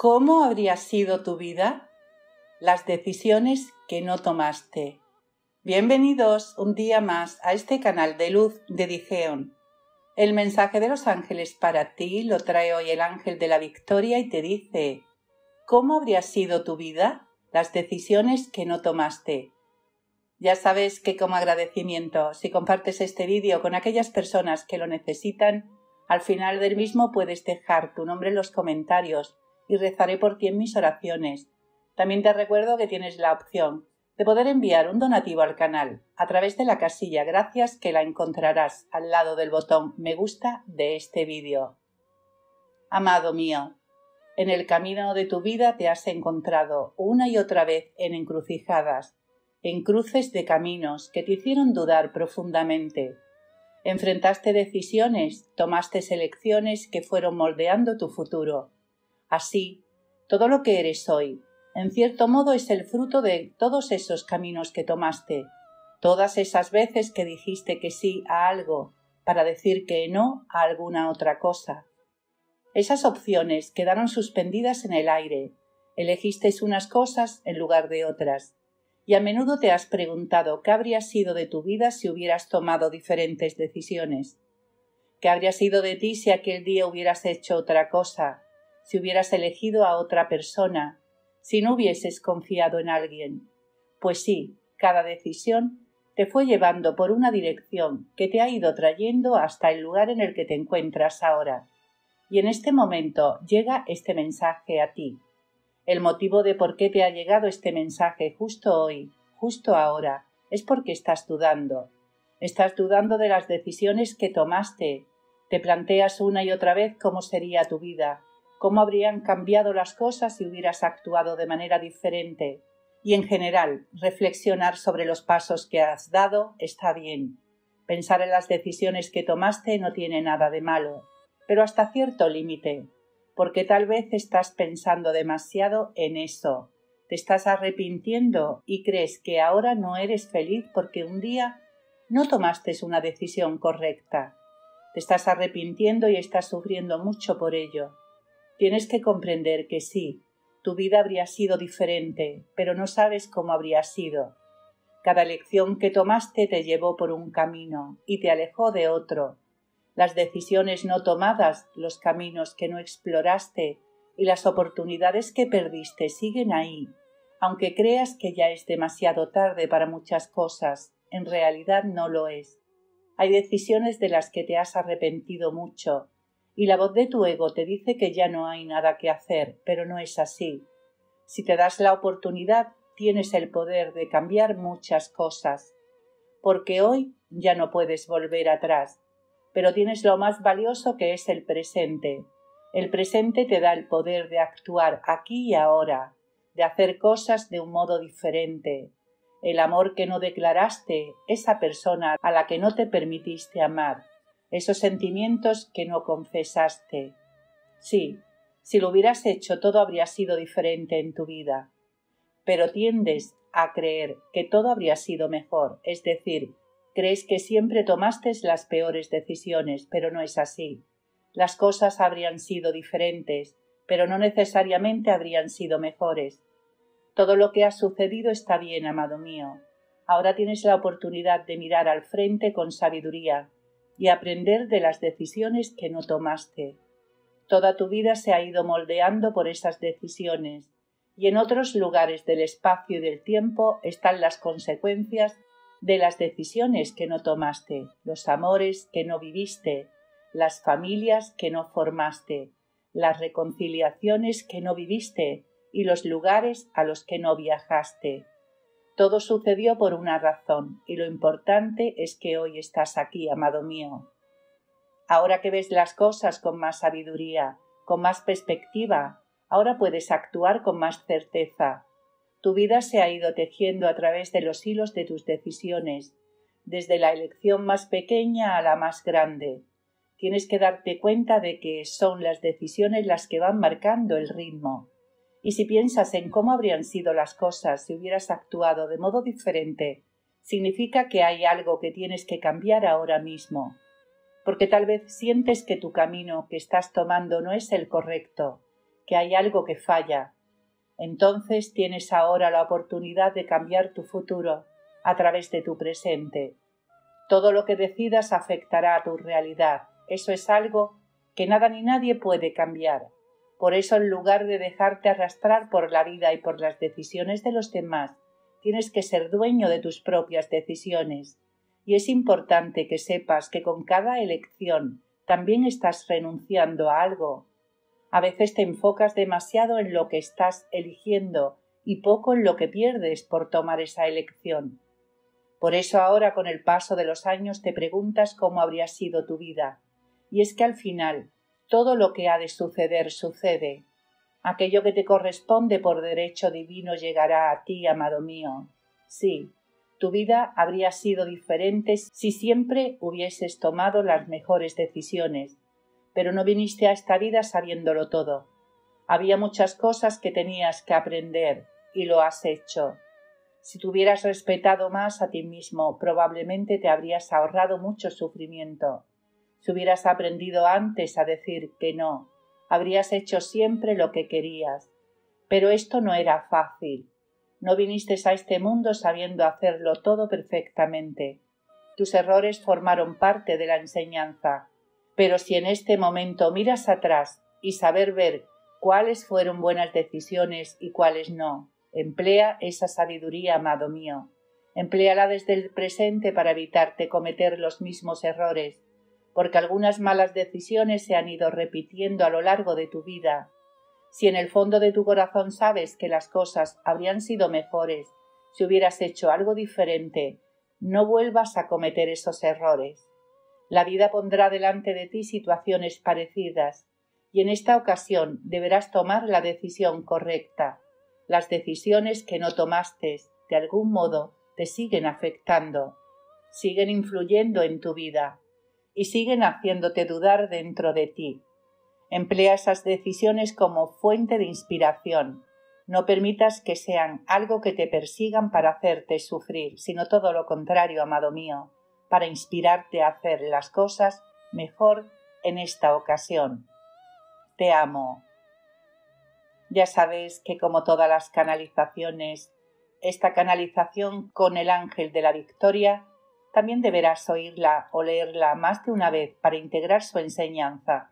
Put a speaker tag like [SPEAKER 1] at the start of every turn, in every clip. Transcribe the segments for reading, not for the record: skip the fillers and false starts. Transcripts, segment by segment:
[SPEAKER 1] ¿Cómo habría sido tu vida? Las decisiones que no tomaste. Bienvenidos un día más a este canal de luz de Digeon. El mensaje de los ángeles para ti lo trae hoy el ángel de la victoria y te dice: ¿cómo habría sido tu vida? Las decisiones que no tomaste. Ya sabes que como agradecimiento, si compartes este vídeo con aquellas personas que lo necesitan, al final del mismo puedes dejar tu nombre en los comentarios y rezaré por ti en mis oraciones. También te recuerdo que tienes la opción de poder enviar un donativo al canal a través de la casilla gracias, que la encontrarás al lado del botón me gusta de este vídeo. Amado mío, en el camino de tu vida te has encontrado una y otra vez en encrucijadas, en cruces de caminos que te hicieron dudar profundamente. Enfrentaste decisiones, tomaste elecciones que fueron moldeando tu futuro. Así, todo lo que eres hoy, en cierto modo, es el fruto de todos esos caminos que tomaste, todas esas veces que dijiste que sí a algo para decir que no a alguna otra cosa. Esas opciones quedaron suspendidas en el aire, elegisteis unas cosas en lugar de otras, y a menudo te has preguntado qué habría sido de tu vida si hubieras tomado diferentes decisiones. ¿Qué habría sido de ti si aquel día hubieras hecho otra cosa, si hubieras elegido a otra persona, si no hubieses confiado en alguien? Pues sí, cada decisión te fue llevando por una dirección que te ha ido trayendo hasta el lugar en el que te encuentras ahora. Y en este momento llega este mensaje a ti. El motivo de por qué te ha llegado este mensaje justo hoy, justo ahora, es porque estás dudando. Estás dudando de las decisiones que tomaste. Te planteas una y otra vez cómo sería tu vida, cómo habrían cambiado las cosas si hubieras actuado de manera diferente. Y en general, reflexionar sobre los pasos que has dado está bien. Pensar en las decisiones que tomaste no tiene nada de malo, pero hasta cierto límite, porque tal vez estás pensando demasiado en eso. Te estás arrepintiendo y crees que ahora no eres feliz porque un día no tomaste una decisión correcta. Te estás arrepintiendo y estás sufriendo mucho por ello. Tienes que comprender que sí, tu vida habría sido diferente, pero no sabes cómo habría sido. Cada elección que tomaste te llevó por un camino y te alejó de otro. Las decisiones no tomadas, los caminos que no exploraste y las oportunidades que perdiste siguen ahí. Aunque creas que ya es demasiado tarde para muchas cosas, en realidad no lo es. Hay decisiones de las que te has arrepentido mucho, y la voz de tu ego te dice que ya no hay nada que hacer, pero no es así. Si te das la oportunidad, tienes el poder de cambiar muchas cosas, porque hoy ya no puedes volver atrás, pero tienes lo más valioso, que es el presente. El presente te da el poder de actuar aquí y ahora, de hacer cosas de un modo diferente. El amor que no declaraste, esa persona a la que no te permitiste amar, esos sentimientos que no confesaste. Sí, si lo hubieras hecho, todo habría sido diferente en tu vida. Pero tiendes a creer que todo habría sido mejor, es decir, crees que siempre tomaste las peores decisiones, pero no es así. Las cosas habrían sido diferentes, pero no necesariamente habrían sido mejores. Todo lo que ha sucedido está bien, amado mío. Ahora tienes la oportunidad de mirar al frente con sabiduría y aprender de las decisiones que no tomaste. Toda tu vida se ha ido moldeando por esas decisiones, y en otros lugares del espacio y del tiempo están las consecuencias de las decisiones que no tomaste, los amores que no viviste, las familias que no formaste, las reconciliaciones que no viviste y los lugares a los que no viajaste. Todo sucedió por una razón, y lo importante es que hoy estás aquí, amado mío. Ahora que ves las cosas con más sabiduría, con más perspectiva, ahora puedes actuar con más certeza. Tu vida se ha ido tejiendo a través de los hilos de tus decisiones, desde la elección más pequeña a la más grande. Tienes que darte cuenta de que son las decisiones las que van marcando el ritmo. Y si piensas en cómo habrían sido las cosas si hubieras actuado de modo diferente, significa que hay algo que tienes que cambiar ahora mismo. Porque tal vez sientes que tu camino que estás tomando no es el correcto, que hay algo que falla. Entonces tienes ahora la oportunidad de cambiar tu futuro a través de tu presente. Todo lo que decidas afectará a tu realidad. Eso es algo que nada ni nadie puede cambiar. Por eso, en lugar de dejarte arrastrar por la vida y por las decisiones de los demás, tienes que ser dueño de tus propias decisiones. Y es importante que sepas que con cada elección también estás renunciando a algo. A veces te enfocas demasiado en lo que estás eligiendo y poco en lo que pierdes por tomar esa elección. Por eso ahora, con el paso de los años, te preguntas cómo habría sido tu vida. Y es que al final, todo lo que ha de suceder, sucede. Aquello que te corresponde por derecho divino llegará a ti, amado mío. Sí, tu vida habría sido diferente si siempre hubieses tomado las mejores decisiones, pero no viniste a esta vida sabiéndolo todo. Había muchas cosas que tenías que aprender, y lo has hecho. Si te hubieras respetado más a ti mismo, probablemente te habrías ahorrado mucho sufrimiento. Si hubieras aprendido antes a decir que no, habrías hecho siempre lo que querías. Pero esto no era fácil. No viniste a este mundo sabiendo hacerlo todo perfectamente. Tus errores formaron parte de la enseñanza. Pero si en este momento miras atrás y saber ver cuáles fueron buenas decisiones y cuáles no, emplea esa sabiduría, amado mío. Empléala desde el presente para evitarte cometer los mismos errores, porque algunas malas decisiones se han ido repitiendo a lo largo de tu vida. Si en el fondo de tu corazón sabes que las cosas habrían sido mejores si hubieras hecho algo diferente, no vuelvas a cometer esos errores. La vida pondrá delante de ti situaciones parecidas, y en esta ocasión deberás tomar la decisión correcta. Las decisiones que no tomaste, de algún modo, te siguen afectando, siguen influyendo en tu vida y siguen haciéndote dudar dentro de ti. Emplea esas decisiones como fuente de inspiración. No permitas que sean algo que te persigan para hacerte sufrir, sino todo lo contrario, amado mío, para inspirarte a hacer las cosas mejor en esta ocasión. Te amo. Ya sabes que, como todas las canalizaciones, esta canalización con el ángel de la victoria también deberás oírla o leerla más de una vez para integrar su enseñanza.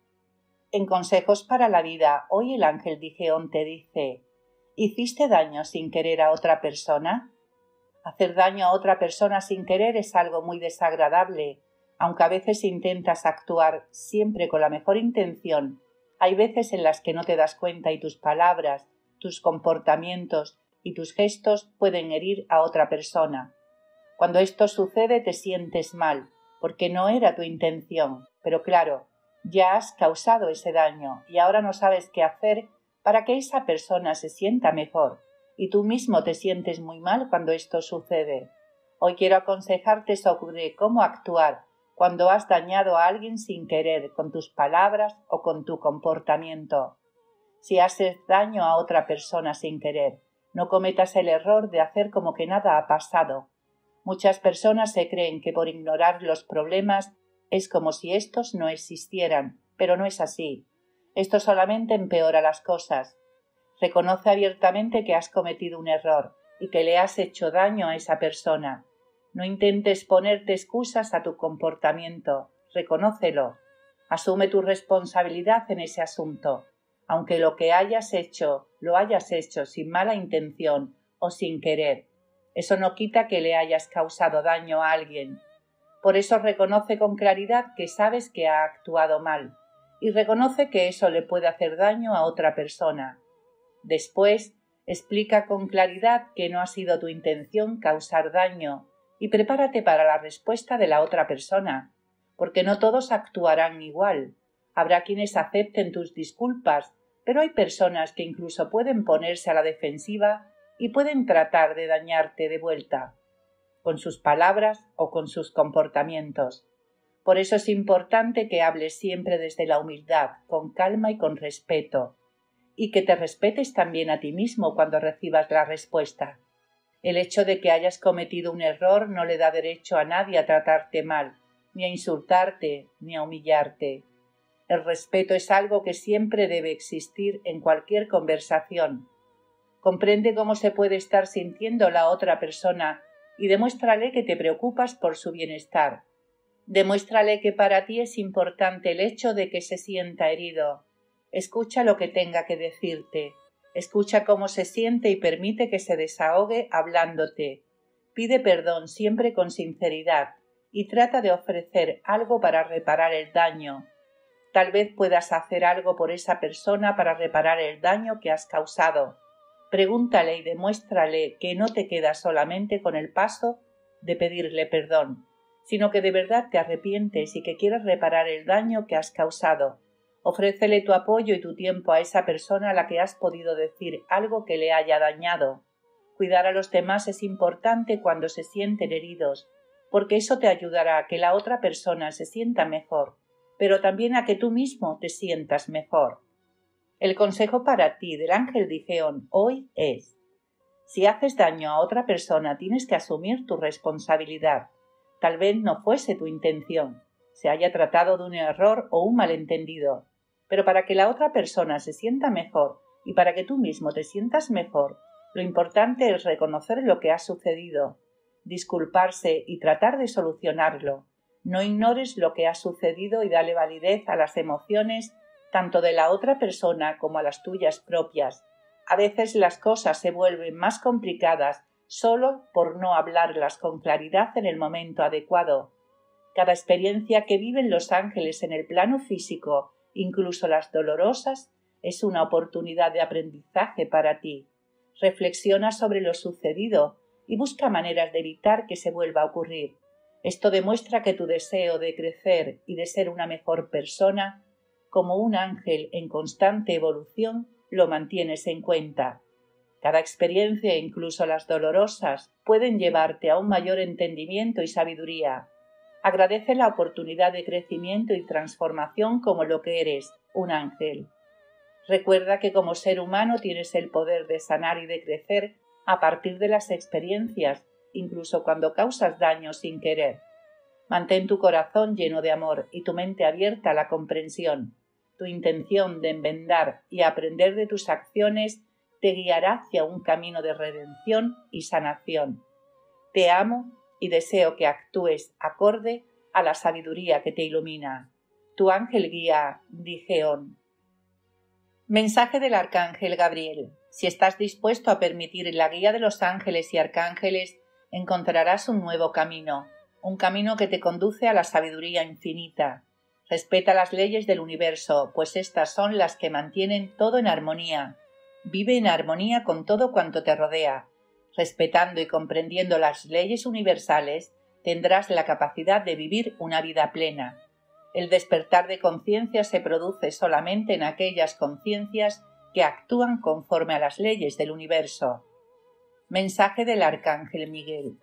[SPEAKER 1] En Consejos para la Vida, hoy el ángel Digeón te dice: ¿hiciste daño sin querer a otra persona? Hacer daño a otra persona sin querer es algo muy desagradable. Aunque a veces intentas actuar siempre con la mejor intención, hay veces en las que no te das cuenta y tus palabras, tus comportamientos y tus gestos pueden herir a otra persona. Cuando esto sucede te sientes mal, porque no era tu intención, pero claro, ya has causado ese daño y ahora no sabes qué hacer para que esa persona se sienta mejor, y tú mismo te sientes muy mal cuando esto sucede. Hoy quiero aconsejarte sobre cómo actuar cuando has dañado a alguien sin querer, con tus palabras o con tu comportamiento. Si haces daño a otra persona sin querer, no cometas el error de hacer como que nada ha pasado. Muchas personas se creen que por ignorar los problemas es como si estos no existieran, pero no es así. Esto solamente empeora las cosas. Reconoce abiertamente que has cometido un error y que le has hecho daño a esa persona. No intentes ponerte excusas a tu comportamiento. Reconócelo. Asume tu responsabilidad en ese asunto. Aunque lo que hayas hecho, lo hayas hecho sin mala intención o sin querer. Eso no quita que le hayas causado daño a alguien. Por eso reconoce con claridad que sabes que ha actuado mal y reconoce que eso le puede hacer daño a otra persona. Después, explica con claridad que no ha sido tu intención causar daño y prepárate para la respuesta de la otra persona, porque no todos actuarán igual. Habrá quienes acepten tus disculpas, pero hay personas que incluso pueden ponerse a la defensiva y pueden tratar de dañarte de vuelta, con sus palabras o con sus comportamientos. Por eso es importante que hables siempre desde la humildad, con calma y con respeto, y que te respetes también a ti mismo cuando recibas la respuesta. El hecho de que hayas cometido un error no le da derecho a nadie a tratarte mal, ni a insultarte, ni a humillarte. El respeto es algo que siempre debe existir en cualquier conversación. Comprende cómo se puede estar sintiendo la otra persona y demuéstrale que te preocupas por su bienestar. Demuéstrale que para ti es importante el hecho de que se sienta herido. Escucha lo que tenga que decirte. Escucha cómo se siente y permite que se desahogue hablándote. Pide perdón siempre con sinceridad y trata de ofrecer algo para reparar el daño. Tal vez puedas hacer algo por esa persona para reparar el daño que has causado. Pregúntale y demuéstrale que no te quedas solamente con el paso de pedirle perdón, sino que de verdad te arrepientes y que quieres reparar el daño que has causado. Ofrécele tu apoyo y tu tiempo a esa persona a la que has podido decir algo que le haya dañado. Cuidar a los demás es importante cuando se sienten heridos, porque eso te ayudará a que la otra persona se sienta mejor, pero también a que tú mismo te sientas mejor. El consejo para ti del ángel Digeón hoy es: si haces daño a otra persona tienes que asumir tu responsabilidad. Tal vez no fuese tu intención, se haya tratado de un error o un malentendido, pero para que la otra persona se sienta mejor y para que tú mismo te sientas mejor, lo importante es reconocer lo que ha sucedido, disculparse y tratar de solucionarlo. No ignores lo que ha sucedido y dale validez a las emociones tanto de la otra persona como a las tuyas propias. A veces las cosas se vuelven más complicadas solo por no hablarlas con claridad en el momento adecuado. Cada experiencia que viven los ángeles en el plano físico, incluso las dolorosas, es una oportunidad de aprendizaje para ti. Reflexiona sobre lo sucedido y busca maneras de evitar que se vuelva a ocurrir. Esto demuestra que tu deseo de crecer y de ser una mejor persona, como un ángel en constante evolución, lo mantienes en cuenta. Cada experiencia, incluso las dolorosas, pueden llevarte a un mayor entendimiento y sabiduría. Agradece la oportunidad de crecimiento y transformación como lo que eres, un ángel. Recuerda que como ser humano tienes el poder de sanar y de crecer a partir de las experiencias, incluso cuando causas daño sin querer. Mantén tu corazón lleno de amor y tu mente abierta a la comprensión. Tu intención de enmendar y aprender de tus acciones te guiará hacia un camino de redención y sanación. Te amo y deseo que actúes acorde a la sabiduría que te ilumina. Tu ángel guía, Digeón. Mensaje del Arcángel Gabriel. Si estás dispuesto a permitir la guía de los ángeles y arcángeles, encontrarás un nuevo camino, un camino que te conduce a la sabiduría infinita. Respeta las leyes del universo, pues estas son las que mantienen todo en armonía. Vive en armonía con todo cuanto te rodea. Respetando y comprendiendo las leyes universales, tendrás la capacidad de vivir una vida plena. El despertar de conciencia se produce solamente en aquellas conciencias que actúan conforme a las leyes del universo. Mensaje del Arcángel Miguel.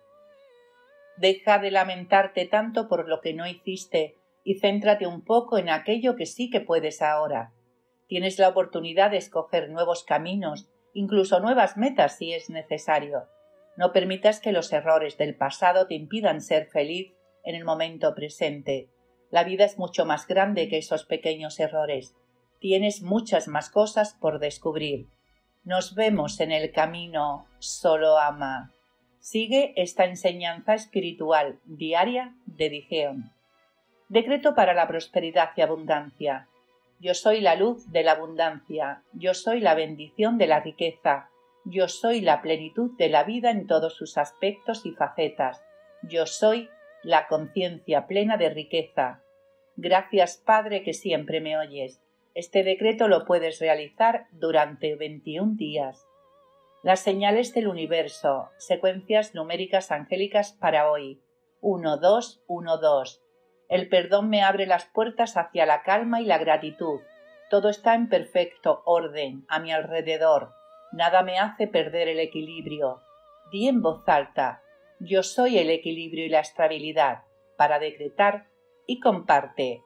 [SPEAKER 1] Deja de lamentarte tanto por lo que no hiciste y céntrate un poco en aquello que sí que puedes ahora. Tienes la oportunidad de escoger nuevos caminos, incluso nuevas metas si es necesario. No permitas que los errores del pasado te impidan ser feliz en el momento presente. La vida es mucho más grande que esos pequeños errores. Tienes muchas más cosas por descubrir. Nos vemos en el camino. Solo ama. Sigue esta enseñanza espiritual diaria de Digeón. Decreto para la prosperidad y abundancia. Yo soy la luz de la abundancia. Yo soy la bendición de la riqueza. Yo soy la plenitud de la vida en todos sus aspectos y facetas. Yo soy la conciencia plena de riqueza. Gracias, Padre, que siempre me oyes. Este decreto lo puedes realizar durante 21 días. Las señales del universo, secuencias numéricas angélicas para hoy. 1, 2, 1, 2. El perdón me abre las puertas hacia la calma y la gratitud. Todo está en perfecto orden a mi alrededor. Nada me hace perder el equilibrio. Di en voz alta: yo soy el equilibrio y la estabilidad, para decretar y comparte.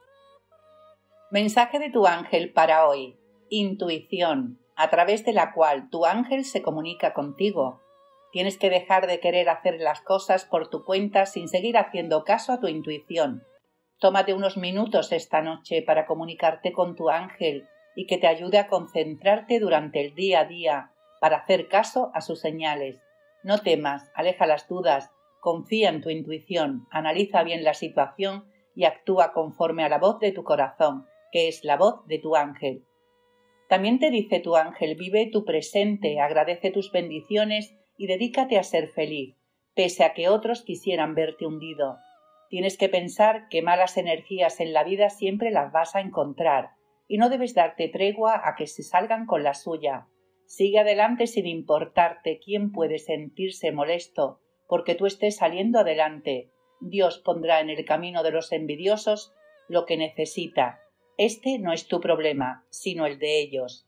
[SPEAKER 1] Mensaje de tu ángel para hoy. Intuición, a través de la cual tu ángel se comunica contigo. Tienes que dejar de querer hacer las cosas por tu cuenta sin seguir haciendo caso a tu intuición. Tómate unos minutos esta noche para comunicarte con tu ángel y que te ayude a concentrarte durante el día a día para hacer caso a sus señales. No temas, aleja las dudas, confía en tu intuición, analiza bien la situación y actúa conforme a la voz de tu corazón, que es la voz de tu ángel. También te dice tu ángel, vive tu presente, agradece tus bendiciones y dedícate a ser feliz, pese a que otros quisieran verte hundido. Tienes que pensar que malas energías en la vida siempre las vas a encontrar y no debes darte tregua a que se salgan con la suya. Sigue adelante sin importarte quién puede sentirse molesto porque tú estés saliendo adelante. Dios pondrá en el camino de los envidiosos lo que necesita. Este no es tu problema, sino el de ellos.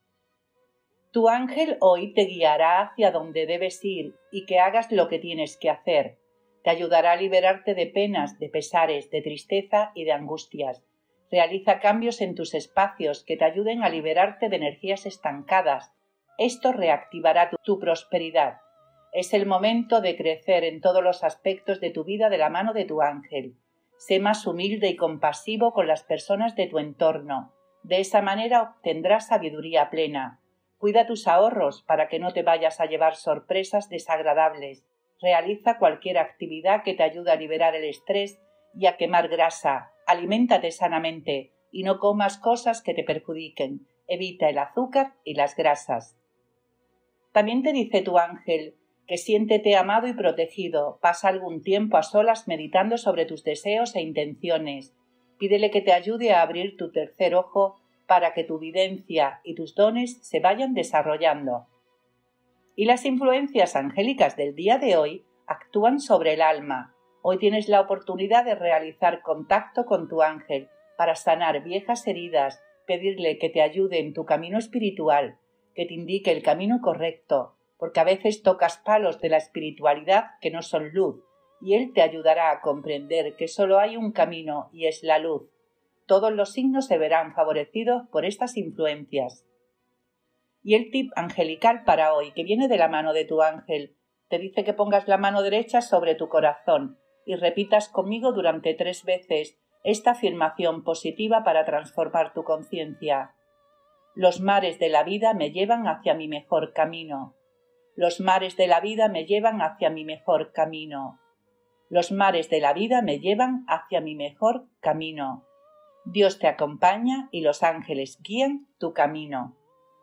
[SPEAKER 1] Tu ángel hoy te guiará hacia donde debes ir y que hagas lo que tienes que hacer. Te ayudará a liberarte de penas, de pesares, de tristeza y de angustias. Realiza cambios en tus espacios que te ayuden a liberarte de energías estancadas. Esto reactivará tu prosperidad. Es el momento de crecer en todos los aspectos de tu vida de la mano de tu ángel. Sé más humilde y compasivo con las personas de tu entorno. De esa manera obtendrás sabiduría plena. Cuida tus ahorros para que no te vayas a llevar sorpresas desagradables. Realiza cualquier actividad que te ayude a liberar el estrés y a quemar grasa. Aliméntate sanamente y no comas cosas que te perjudiquen. Evita el azúcar y las grasas. También te dice tu ángel que siéntete amado y protegido. Pasa algún tiempo a solas meditando sobre tus deseos e intenciones. Pídele que te ayude a abrir tu tercer ojo para que tu videncia y tus dones se vayan desarrollando. Y las influencias angélicas del día de hoy actúan sobre el alma. Hoy tienes la oportunidad de realizar contacto con tu ángel para sanar viejas heridas, pedirle que te ayude en tu camino espiritual, que te indique el camino correcto, porque a veces tocas palos de la espiritualidad que no son luz, y él te ayudará a comprender que solo hay un camino y es la luz. Todos los signos se verán favorecidos por estas influencias. Y el tip angelical para hoy, que viene de la mano de tu ángel, te dice que pongas la mano derecha sobre tu corazón y repitas conmigo durante 3 veces esta afirmación positiva para transformar tu conciencia. Los mares de la vida me llevan hacia mi mejor camino. Los mares de la vida me llevan hacia mi mejor camino. Los mares de la vida me llevan hacia mi mejor camino. Dios te acompaña y los ángeles guían tu camino.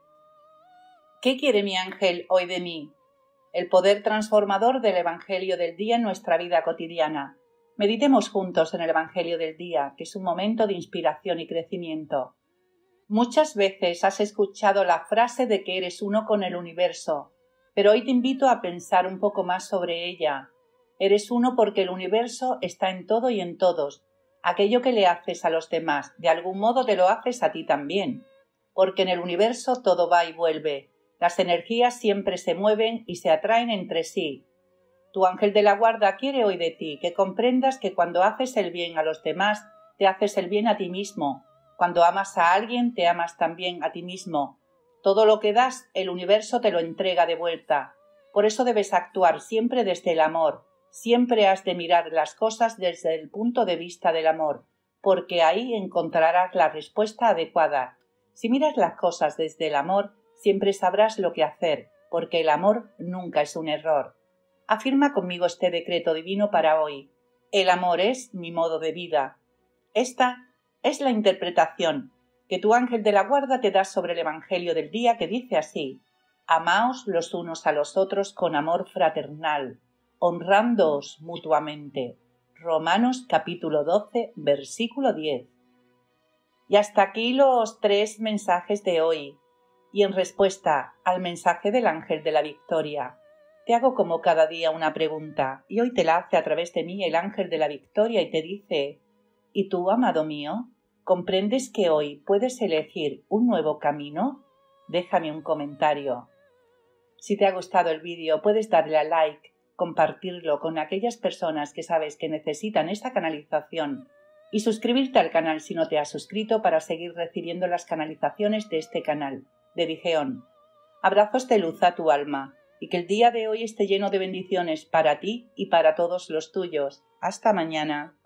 [SPEAKER 1] ¿Qué quiere mi ángel hoy de mí? El poder transformador del Evangelio del día en nuestra vida cotidiana. Meditemos juntos en el Evangelio del día, que es un momento de inspiración y crecimiento. Muchas veces has escuchado la frase de que eres uno con el universo, pero hoy te invito a pensar un poco más sobre ella. Eres uno porque el universo está en todo y en todos. Aquello que le haces a los demás, de algún modo te lo haces a ti también, porque en el universo todo va y vuelve. Las energías siempre se mueven y se atraen entre sí. Tu ángel de la guarda quiere hoy de ti que comprendas que cuando haces el bien a los demás, te haces el bien a ti mismo. Cuando amas a alguien, te amas también a ti mismo. Todo lo que das, el universo te lo entrega de vuelta. Por eso debes actuar siempre desde el amor. Siempre has de mirar las cosas desde el punto de vista del amor, porque ahí encontrarás la respuesta adecuada. Si miras las cosas desde el amor, siempre sabrás lo que hacer, porque el amor nunca es un error. Afirma conmigo este decreto divino para hoy. El amor es mi modo de vida. Esta es la interpretación que tu ángel de la guarda te da sobre el Evangelio del día, que dice así: amaos los unos a los otros con amor fraternal, honrándoos mutuamente. Romanos capítulo 12, versículo 10. Y hasta aquí los 3 mensajes de hoy. Y en respuesta al mensaje del ángel de la victoria, te hago como cada día una pregunta, y hoy te la hace a través de mí el ángel de la victoria y te dice: ¿y tú, amado mío, comprendes que hoy puedes elegir un nuevo camino? Déjame un comentario. Si te ha gustado el vídeo, puedes darle a like, compartirlo con aquellas personas que sabes que necesitan esta canalización y suscribirte al canal si no te has suscrito para seguir recibiendo las canalizaciones de este canal, de Dijeón. Abrazos de luz a tu alma y que el día de hoy esté lleno de bendiciones para ti y para todos los tuyos. Hasta mañana.